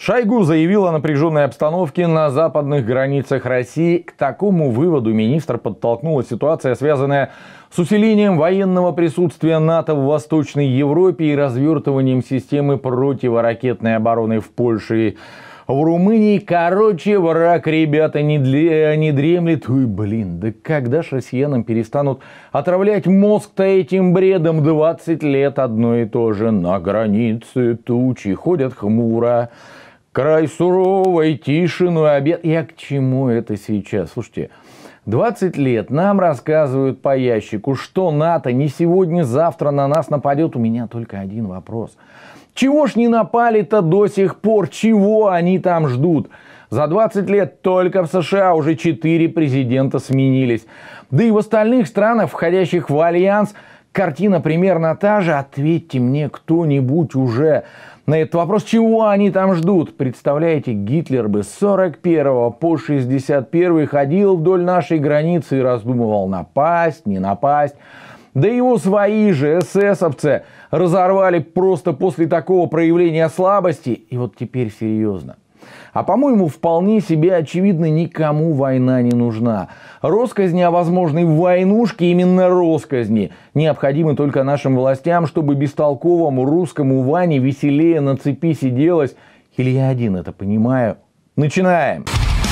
Шойгу заявил о напряженной обстановке на западных границах России. К такому выводу министр подтолкнула ситуация, связанная с усилением военного присутствия НАТО в Восточной Европе и развертыванием системы противоракетной обороны в Польше и в Румынии. Короче, враг, ребята, не дремлет. Ой, блин, да когда ж россиянам перестанут отравлять мозг-то этим бредом? 20 лет одно и то же. На границе тучи ходят хмуро. Край суровой, тишину обед. Я к чему это сейчас? Слушайте, 20 лет нам рассказывают по ящику, что НАТО не сегодня-завтра на нас нападет. У меня только один вопрос. Чего ж не напали-то до сих пор? Чего они там ждут? За 20 лет только в США уже 4 президента сменились. Да и в остальных странах, входящих в Альянс, картина примерно та же. Ответьте мне кто-нибудь уже на этот вопрос, чего они там ждут. Представляете, Гитлер бы с 41 по 61 ходил вдоль нашей границы и раздумывал, напасть, не напасть. Да его свои же эсэсовцы разорвали просто после такого проявления слабости. И вот теперь серьезно. А по-моему, вполне себе очевидно, никому война не нужна. Россказни о возможной войнушке, именно россказни, необходимы только нашим властям, чтобы бестолковому русскому Ване веселее на цепи сиделось. Или я один это понимаю? Начинаем!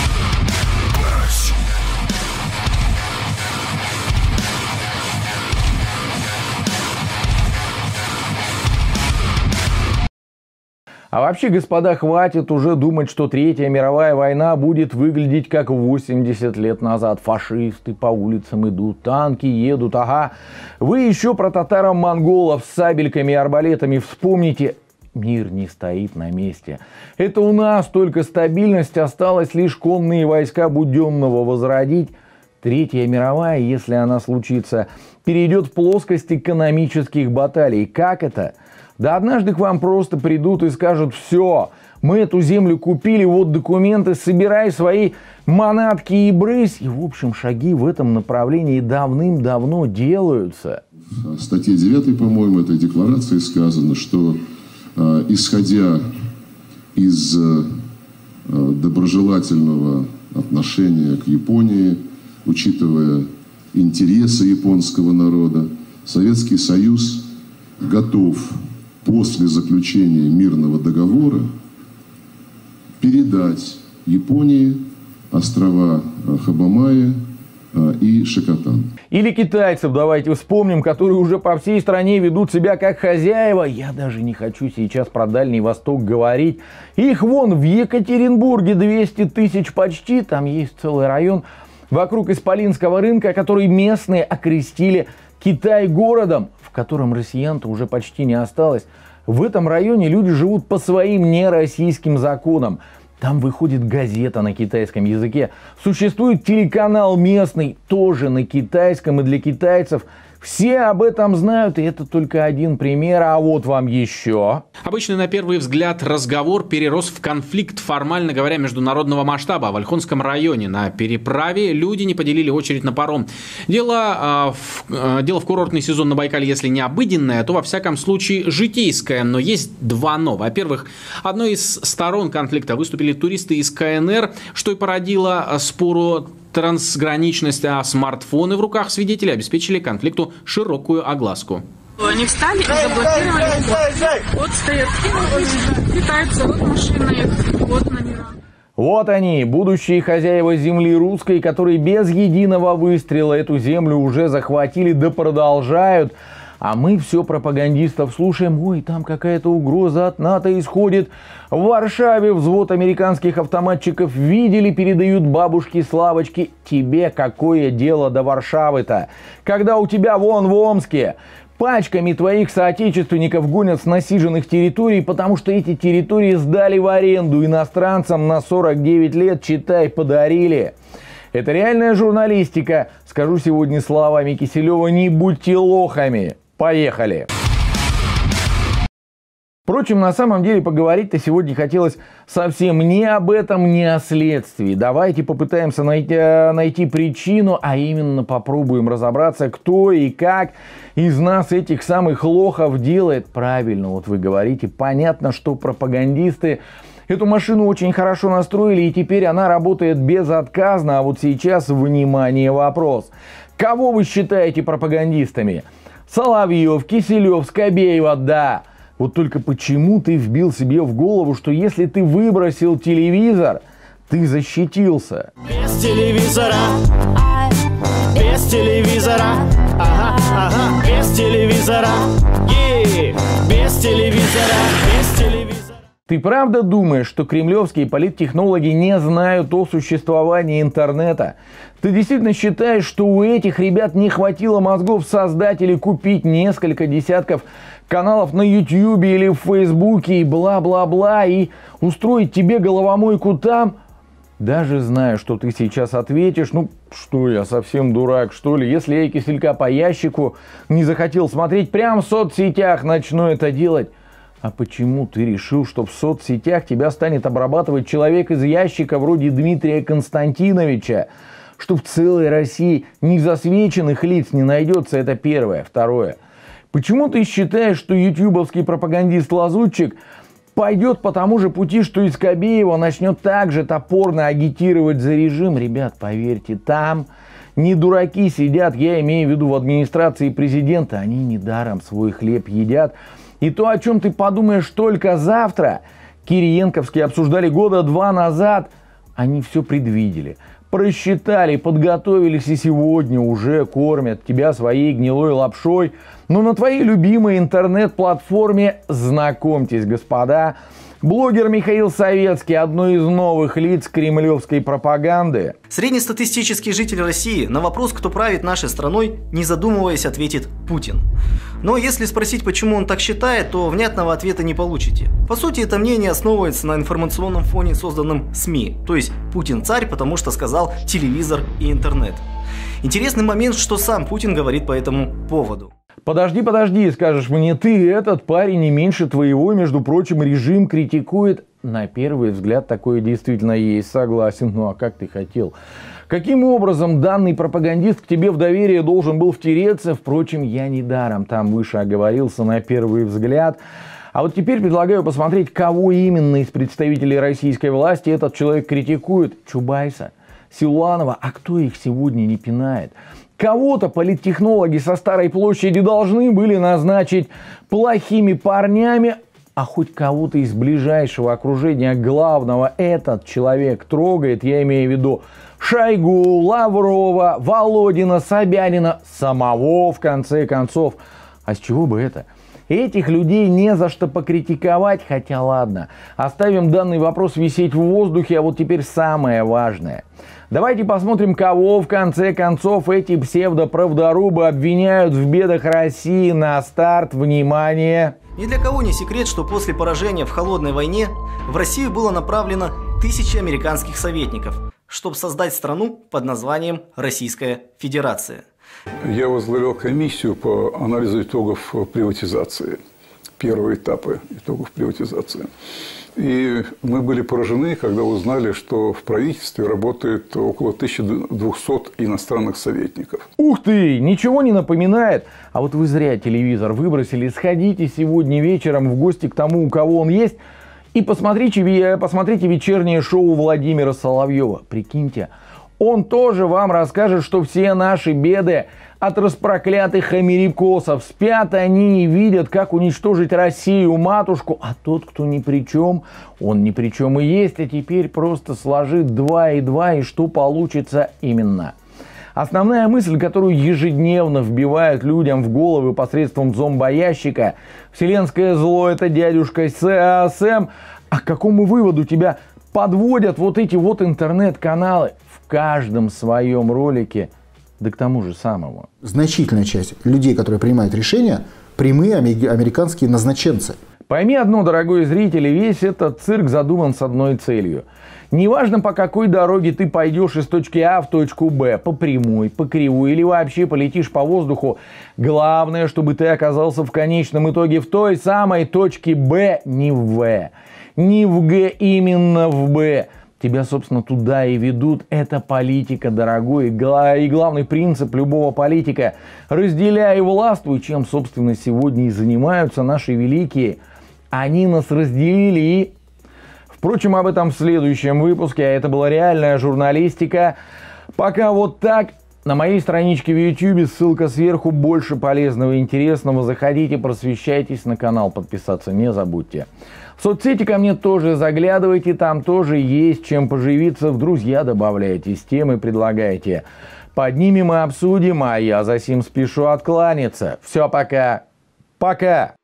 А вообще, господа, хватит уже думать, что Третья мировая война будет выглядеть как 80 лет назад. Фашисты по улицам идут, танки едут, ага. Вы еще про татаро-монголов с сабельками и арбалетами вспомните. Мир не стоит на месте. Это у нас только стабильность, осталось лишь конные войска Буденного возродить. Третья мировая, если она случится, перейдет в плоскость экономических баталий. Как это? Да однажды к вам просто придут и скажут: все, мы эту землю купили, вот документы, собирай свои манатки и брысь. И, в общем, шаги в этом направлении давным-давно делаются. В статье 9, по-моему, этой декларации сказано, что исходя из доброжелательного отношения к Японии, учитывая интересы японского народа, Советский Союз готов после заключения мирного договора передать Японии острова Хабамаи и Шикотан. Или китайцев давайте вспомним, которые уже по всей стране ведут себя как хозяева. Я даже не хочу сейчас про Дальний Восток говорить. Их вон в Екатеринбурге 200 тысяч почти. Там есть целый район вокруг Исполинского рынка, который местные окрестили Китай городом, в котором россиян-то уже почти не осталось. В этом районе люди живут по своим нероссийским законам. Там выходит газета на китайском языке. Существует телеканал местный, тоже на китайском и для китайцев. Все об этом знают, и это только один пример, а вот вам еще. Обычно, на первый взгляд, разговор перерос в конфликт, формально говоря, международного масштаба. В Ольхонском районе на переправе люди не поделили очередь на паром. Дело в курортный сезон на Байкале, если не обыденное, то во всяком случае житейское. Но есть два «но». Во-первых, одной из сторон конфликта выступили туристы из КНР, что и породило спору трансграничность, а смартфоны в руках свидетелей обеспечили конфликту широкую огласку. Они встали и заблокировали. Вот стоят китайцы, вот машина их, вот номера. Вот они, будущие хозяева земли русской, которые без единого выстрела эту землю уже захватили, да продолжают. А мы все пропагандистов слушаем. Ой, там какая-то угроза от НАТО исходит. В Варшаве взвод американских автоматчиков видели, передают бабушки Славочки. Тебе какое дело до Варшавы-то? Когда у тебя вон в Омске пачками твоих соотечественников гонят с насиженных территорий, потому что эти территории сдали в аренду иностранцам на 49 лет, читай, подарили. Это реальная журналистика. Скажу сегодня словами Киселева: не будьте лохами. Поехали! Впрочем, на самом деле поговорить-то сегодня хотелось совсем не об этом, не о следствии. Давайте попытаемся найти причину, а именно попробуем разобраться, кто и как из нас этих самых лохов делает правильно. Вот вы говорите, понятно, что пропагандисты Эту машину очень хорошо настроили, и теперь она работает безотказно. А вот сейчас, внимание, вопрос. Кого вы считаете пропагандистами? Соловьев, Киселев, Скобеева, да. Вот только почему ты вбил себе в голову, что если ты выбросил телевизор, ты защитился? Без телевизора, без телевизора, ага, без телевизора, без телевизора, без телевизора. Ты правда думаешь, что кремлевские политтехнологи не знают о существовании интернета? Ты действительно считаешь, что у этих ребят не хватило мозгов создать или купить несколько десятков каналов на YouTube или в Фейсбуке и бла-бла-бла, и устроить тебе головомойку там? Даже зная, что ты сейчас ответишь, ну что, я совсем дурак, что ли? Если я киселька по ящику не захотел смотреть, прямо в соцсетях начну это делать. А почему ты решил, что в соцсетях тебя станет обрабатывать человек из ящика вроде Дмитрия Константиновича? Что в целой России незасвеченных лиц не найдется, это первое. Второе. Почему ты считаешь, что ютубовский пропагандист-лазутчик пойдет по тому же пути, что и Скобеева, начнет также топорно агитировать за режим? Ребят, поверьте, там не дураки сидят, я имею в виду в администрации президента, они недаром свой хлеб едят. И то, о чем ты подумаешь только завтра, кириенковские обсуждали года 2 назад, они все предвидели, просчитали, подготовились и сегодня уже кормят тебя своей гнилой лапшой. Но на твоей любимой интернет-платформе, знакомьтесь, господа, блогер Михаил Советский, одно из новых лиц кремлевской пропаганды. Среднестатистический житель России на вопрос, кто правит нашей страной, не задумываясь, ответит Путин. Но если спросить, почему он так считает, то внятного ответа не получите. По сути, это мнение основывается на информационном фоне, созданном СМИ. То есть Путин царь, потому что сказал телевизор и интернет. Интересный момент, что сам Путин говорит по этому поводу. Подожди, скажешь мне, ты этот парень не меньше твоего, между прочим, режим критикует. На первый взгляд такое действительно есть, согласен, ну а как ты хотел? Каким образом данный пропагандист к тебе в доверие должен был втереться? Впрочем, я недаром там выше оговорился на первый взгляд. А вот теперь предлагаю посмотреть, кого именно из представителей российской власти этот человек критикует. Чубайса, Силуанова, а кто их сегодня не пинает? Кого-то политтехнологи со Старой площади должны были назначить плохими парнями, а хоть кого-то из ближайшего окружения главного этот человек трогает, я имею в виду Шойгу, Лаврова, Володина, Собянина, самого в конце концов. А с чего бы это? Этих людей не за что покритиковать, хотя ладно, оставим данный вопрос висеть в воздухе, а вот теперь самое важное. Давайте посмотрим, кого в конце концов эти псевдоправдорубы обвиняют в бедах России. На старт, внимание! Ни для кого не секрет, что после поражения в холодной войне в Россию было направлено 1000 американских советников, чтобы создать страну под названием Российская Федерация. Я возглавлял комиссию по анализу итогов приватизации, первого этапа итогов приватизации. И мы были поражены, когда узнали, что в правительстве работает около 1200 иностранных советников. Ух ты, ничего не напоминает? А вот вы зря телевизор выбросили. Сходите сегодня вечером в гости к тому, у кого он есть, и посмотрите вечернее шоу Владимира Соловьева. Прикиньте, он тоже вам расскажет, что все наши беды от распроклятых америкосов. Спят они и видят, как уничтожить Россию, матушку. А тот, кто ни при чем, он ни при чем и есть. А теперь просто сложит 2 и 2, и что получится именно. Основная мысль, которую ежедневно вбивают людям в головы посредством зомбоящика: вселенское зло — это дядюшка Сэм. А к какому выводу тебя подводят вот эти вот интернет-каналы в каждом своем ролике? Да к тому же самому. Значительная часть людей, которые принимают решения, прямые американские назначенцы. Пойми одно, дорогой зритель, весь этот цирк задуман с одной целью. Неважно, по какой дороге ты пойдешь из точки А в точку Б, по прямой, по кривой или вообще полетишь по воздуху, главное, чтобы ты оказался в конечном итоге в той самой точке Б, не в В, не в Г, именно в Б. Тебя, собственно, туда и ведут. Это политика, дорогой. И главный принцип любого политика – разделяй и властвуй, чем, собственно, сегодня и занимаются наши великие. Они нас разделили и Впрочем, об этом в следующем выпуске. А это была реальная журналистика. Пока вот так. На моей страничке в YouTube, ссылка сверху, больше полезного и интересного. Заходите, просвещайтесь, на канал подписаться не забудьте. В соцсети ко мне тоже заглядывайте, там тоже есть чем поживиться. В друзья добавляйтесь, темы предлагайте. Поднимем и обсудим, а я за сим спешу откланяться. Все, пока. Пока.